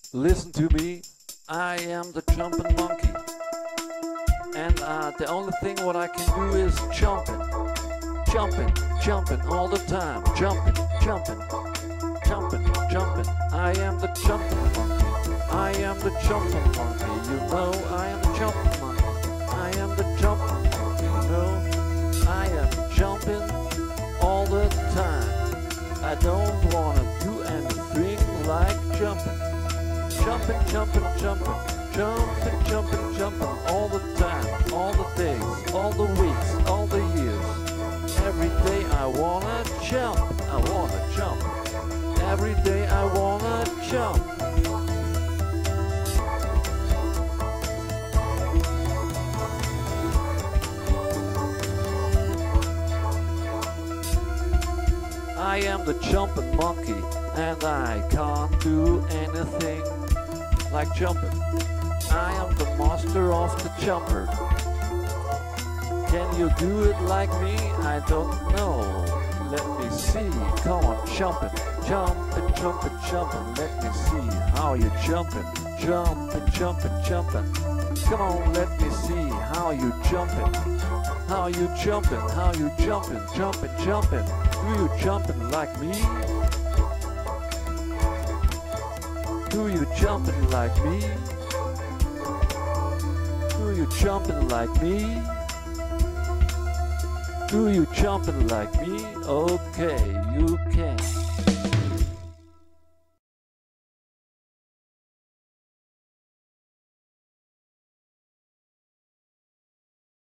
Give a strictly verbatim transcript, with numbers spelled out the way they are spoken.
Listen to me, I am the jumping monkey. And uh, the only thing what I can do is jumping, jumping, jumping all the time. Jumping, jumping, jumping, jumping. I am the jumping monkey. I am the jumping monkey. You know I am the jumping monkey. I am the jumping monkey. You know I am jumping all the time. I don't wanna do anything like jumping. Jumping, jumping, jumping, jumping, jumping, jumping all the time, all the days, all the weeks, all the years. Every day I wanna jump, I wanna jump. Every day I wanna jump. I am the jumping monkey, and I can't do anything like jumping. I am the master of the jumper. Can you do it like me? I don't know. Let me see. Come on, jumping, jumping, jumping, jumping. Let me see how you jumping, jumping, jumping, jumping. Come on, let me see how you jumping, how you jumping, how you jumping, jumping, jumping. Do you jumping like me? Do you jumping like me? Do you jumping like me? Do you jumping like me? Okay, you can.